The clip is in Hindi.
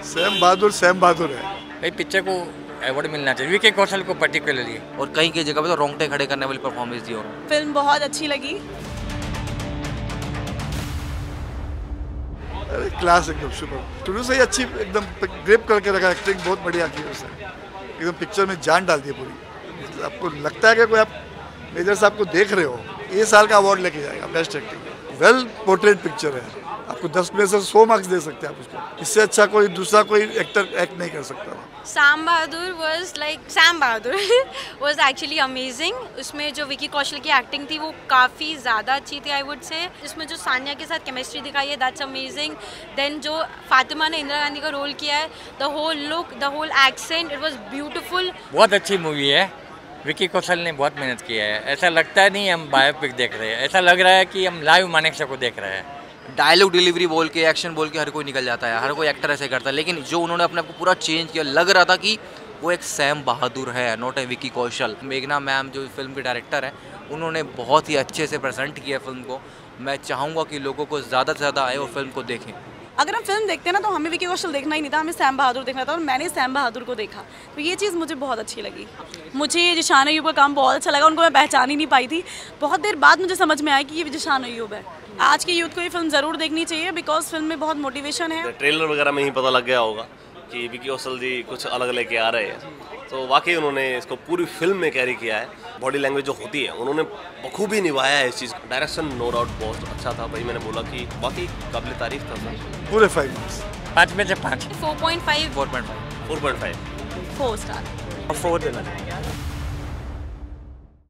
सैम बहादुर है। भाई पिक्चर को अवार्ड मिलना चाहिए, विकी कौशल को पर्टिकुलरली, और कहीं कई जगह पे तो रोंगटे खड़े करने वाली परफॉर्मेंस दी। और फिल्म बहुत अच्छी लगी। अरे क्लास एकदम सुपर, शुरू से ही अच्छी एकदम ग्रिप करके रखा, एक्टिंग बहुत बढ़िया की उसने, एकदम पिक्चर में जान डाल दी पूरी। आपको लगता है कि कोई आप मेजर साहब को देख रहे हो, ये साल का अवार्ड लेके जाएगा best acting. Well portrait picture है, आपको 10 में से 100 मार्क्स दे सकते हैं आप उसको, इससे अच्छा कोई दूसरा कोई एक्टर एक्ट नहीं कर सकता। Sam Bahadur was actually amazing। उसमें जो विकी कौशल की एक्टिंग थी वो काफ़ी ज़्यादा अच्छी थी, आई वुड से। इसमें जो सानिया के साथ केमिस्ट्री दिखाई है, दैट्स अमेजिंग। देन जो फातिमा ने इंदिरा गांधी का रोल किया है, the whole look, the whole accent, it was beautiful. बहुत अच्छी मूवी है। विकी कौशल ने बहुत मेहनत की है, ऐसा लगता नहीं हम बायोपिक देख रहे हैं, ऐसा लग रहा है कि हम लाइव मानेकशा को देख रहे हैं। डायलॉग डिलीवरी बोल के, एक्शन बोल के हर कोई निकल जाता है, हर कोई एक्टर ऐसे करता है, लेकिन जो उन्होंने अपने आप को पूरा चेंज किया, लग रहा था कि वो एक सैम बहादुर है, नॉट ए विकी कौशल। मेघना मैम जो फिल्म के डायरेक्टर हैं, उन्होंने बहुत ही अच्छे से प्रेजेंट किया फिल्म को। मैं चाहूँगा कि लोगों को ज़्यादा से ज़्यादा आए और फिल्म को देखें। अगर हम फिल्म देखते हैं ना, तो हमें विकी कौशल देखना ही नहीं था, हमें सैम बहादुर देखना था, और मैंने सैम बहादुर को देखा, तो ये चीज़ मुझे बहुत अच्छी लगी। मुझे जिशान अय्यूब का काम बहुत अच्छा लगा, उनको मैं पहचान ही नहीं पाई थी, बहुत देर बाद मुझे समझ में आया कि ये जिशान अय्यूब है। आज के यूथ को ये फिल्म ज़रूर देखनी चाहिए, बिकॉज फिल्म में बहुत मोटिवेशन है। ट्रेलर वगैरह में ही पता लग गया होगा कि विकी कौशल जी कुछ अलग लेके आ रहे हैं, तो वाकई उन्होंने इसको पूरी फिल्म में कैरी किया है। बॉडी लैंग्वेज जो होती है उन्होंने बखूबी निभाया है इस चीज़ को। डायरेक्शन नो डाउट बहुत अच्छा था, भाई मैंने बोला कि वाकई काबिल तारीफ था सर। पूरे 5 मार्क्स, 5 में से 5, 4.5 4.5 4.5 4 स्टार। 4 देना चाहिए।